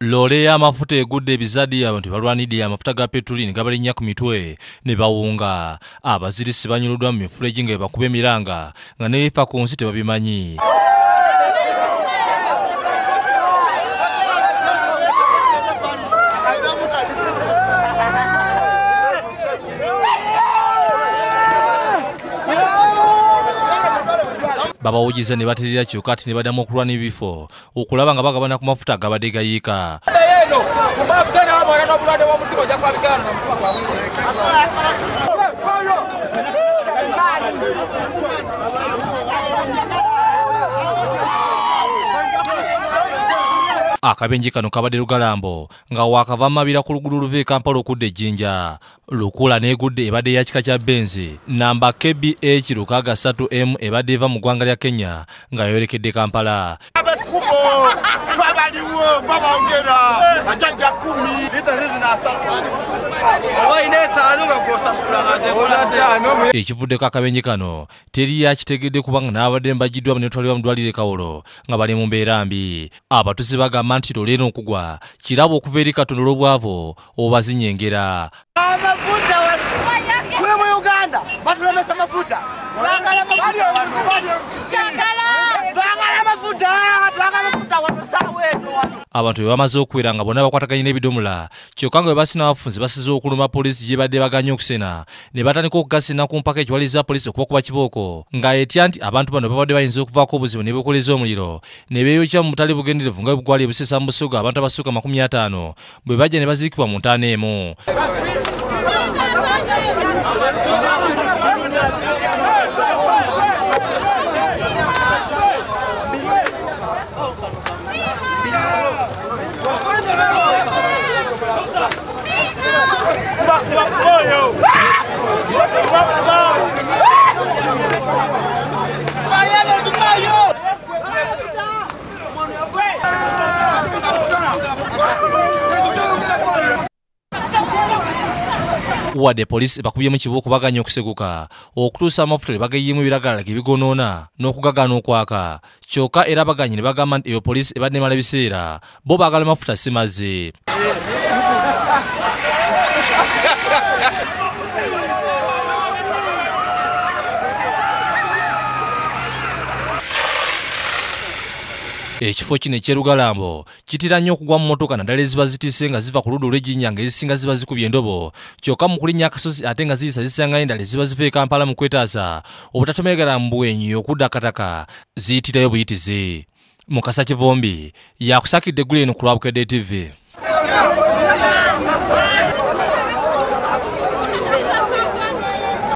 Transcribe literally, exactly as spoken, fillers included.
Loole amafuta egudde ebizadde abantu balwanidde amafuta ga petrolini gabalinnya ku mitwe ne bawunga. Abazirisi banyuluddwa mu mifuleegi nga ebakuba emiranga nga nebifa ku nsi tebabimanyi. Babawugiza ne baterera kyokka ati ne baddamu okulwana ebifo okulaba nga bagabana ku mafuta agabadde gayiika. Akabenje kano kabadde lugalambo nga wakava mabira ku luguudo luva e Kampala okudda ejjinja. Lukula n'egudde ebadde ya kika kya Benzi namba K B H lukaaga ssatu M ebadde eva mu ggwanga lya Kenya nga yolekedde Kampala. Ekivuddeko akabenje kano teri yakitegedde kubanga n'abadde mbagiddwa ne batwalibwa mu ddwaliro e Kawolo nga bali mu mbeera mbi. Abatuuze bagamba nti Loole eno okugwa kirabo okuva eri Katonda olw'obwavu obazinyengera. Amafuta kule mu Uganda batulemesa amafuta. Twagala amafuta, twagala amafuta wano saawa eno wano. Abantu bwe bamaze okuwera nga bonna bakwataganye n'ebidomola kyokka nga bwe basina abafunzi basize okuluma poliisi gye badde baganye okusena ne batandika okugasena ku mpaka ekiwaliza poliisi okubakuba kibooko nga etya nti abantu bano babadde bayinza okuvaako obuzibu ne beekoleza omuliro ne beeyokya mu butali bugenderevu nga bugwali busesa mu busoga abantu abasukka makumi ataano bwe bajja ne baziikibwa mu ntaana emu. Wadde poliisi ebakubye mu kibooko baganya okuseguka okutuusa amafuta bagayiyeemu ebiragala ebigonoona n'okugagaana okwaka kyokka era baganye ne bagamba nti eyo poliisi ebadde emala biseera bo baagala mafuta si mazzi. Ekifo kino ekyerugalambo kitera nnyo okugwa mu mmotoka naddala eziba zitiise nga ziva ku ludda olw'ejjinja nga ezisinga ziba zikubye endobo kyokka mu kulinnya akasozi ate nga ziyisa zisangana endala eziba ziva e Kampala mu kwetaasa obutatomegera mu bwenyi okudda akataka ziyitirayo buyitizi. Mukasa Kivombi yakusakidde eggulu eno ku Lwabukedde T V.